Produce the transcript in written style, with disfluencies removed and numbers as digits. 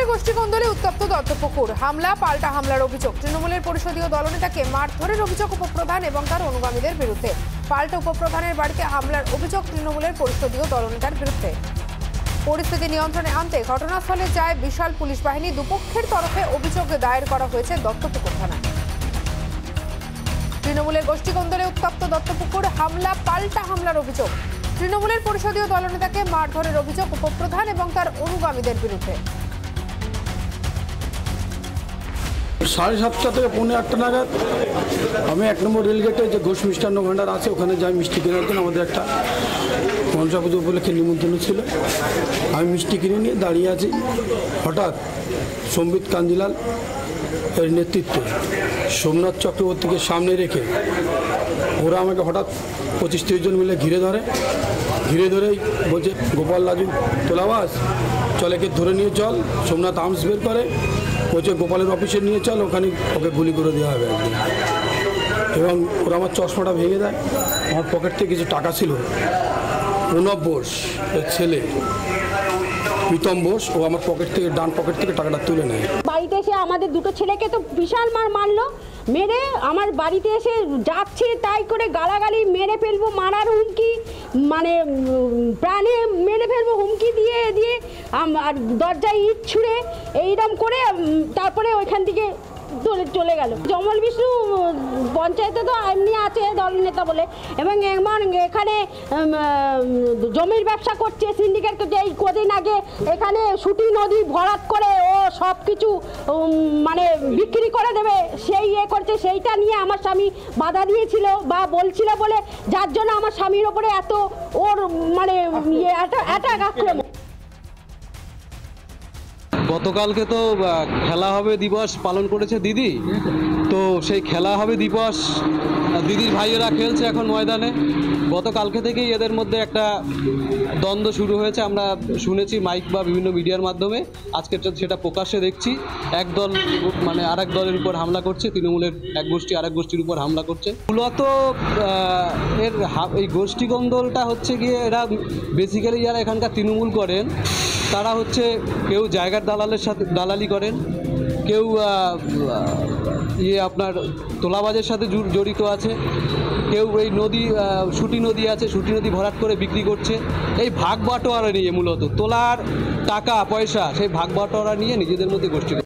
গোষ্ঠী কোন্দলে উত্তপ্ত দত্তপুকুর, হামলা পাল্টা হামলার অভিযোগ। তৃণমূলের পরিষদীয় দলনেতাকে মারধরের অভিযোগ উপপ্রধান এবং তার অনুগামীদের বিরুদ্ধে। পাল্টা উপপ্রধানের বাড়িতে হামলার অভিযোগ তৃণমূলের পরিষদীয় দলনেতার বিরুদ্ধে। পরিস্থিতি নিয়ন্ত্রণে আনতে ঘটনাস্থলে যায় বিশাল পুলিশ বাহিনী। দুপক্ষের তরফে অভিযোগ দায়ের করা হয়েছে দত্তপুকুর থানায়। তৃণমূলের গোষ্ঠী কোন্দলে উত্তপ্ত দত্তপুকুর, হামলা পাল্টা হামলার অভিযোগ। তৃণমূলের পরিষদীয় দলনেতাকে মারধরের অভিযোগ উপপ্রধান এবং তার অনুগামীদের বিরুদ্ধে। 7:30 থেকে 7:45 নাগাদ আমি 1 নম্বর রেলগেটে যে ঘোষ মিষ্টান্ন ভাণ্ডার আছে ওখানে যাই মিষ্টি কেনার জন্য। আমাদের একটা মনসা পুজো উপলক্ষে নিমন্ত্রণ ছিল। আমি মিষ্টি কিনে নিয়ে দাঁড়িয়ে আছি। হঠাৎ সম্বিত কাঞ্জিলাল এর নেতৃত্বে সোমনাথ চক্রবর্তীকে সামনে রেখে ওরা আমাকে হঠাৎ 25-30 জন মিলে ঘিরে ধরেই বলছে, গোপাল রাজু তোলাবাস চল, একে ধরে নিয়ে চল। সোমনাথ আর্মস বের করে বলছে, গোপালের অফিসে নিয়ে চল, ওখানে ওকে গুলি করে দেওয়া হবে একদিন। এবং ওরা আমার চশমাটা ভেঙে দেয়। আমার পকেট থেকে কিছু টাকা ছিল। প্রণব বোস এর ছেলে প্রীতম বোস, ও আমার ডান পকেট থেকে টাকাটা তুলে নেয়। বাড়িতে এসে আমাদের দুটো ছেলেকে তো বিশাল মারলো। মেরে আমার বাড়িতে এসে যাচ্ছে তাই করে গালাগালি, মেরে ফেলবো, মারার হুমকি, মানে প্রাণে মেরে ফেলবো হুমকি দিয়ে আর দরজায় ইট ছুঁড়ে এইরকম করে তারপরে ওইখান থেকে চলে গেল। জমল বিষ্ণু পঞ্চায়েতে তো এমনি আছে দলনেতা বলে, এবং এখানে জমির ব্যবসা করছে, সিন্ডিকেট করছে। এই কদিন আগে এখানে সুটি নদী ভরাট করে ও সব কিছু মানে বিক্রি করে দেবে সেই করছে। সেইটা নিয়ে আমার স্বামী বাধা দিয়েছিল বা বলছিল বলে, যার জন্য আমার স্বামীর ওপরে এত ওর মানে অ্যাটাক আক্রমণ। গতকালকে তো খেলা হবে দিবস পালন করেছে দিদি, তো সেই খেলা হবে দিবস দিদির ভাইয়েরা খেলছে এখন ময়দানে। গতকালকে থেকেই এদের মধ্যে একটা দ্বন্দ্ব শুরু হয়েছে, আমরা শুনেছি মাইক বা বিভিন্ন মিডিয়ার মাধ্যমে। আজকে সেটা প্রকাশ্যে দেখছি। এক দল মানে আরেক দলের উপর হামলা করছে, তৃণমূলের এক গোষ্ঠী আরেক গোষ্ঠীর উপর হামলা করছে। মূলত এই গোষ্ঠী কোন্দলটা হচ্ছে গিয়ে, এরা বেসিক্যালি যারা এখানকার তৃণমূল করেন তারা হচ্ছে কেউ জায়গার দালালের সাথে দালালি করেন, কেউ আপনার তোলাবাজের সাথে জড়িত আছে, কেউ এই সুটি নদী আছে, সুটি নদী ভরাট করে বিক্রি করছে। এই ভাগ বাটোয়ারা নিয়ে মূলত তোলার টাকা পয়সা, সেই ভাগ বাটোয়ারা নিয়ে নিজেদের মধ্যে গোষ্ঠী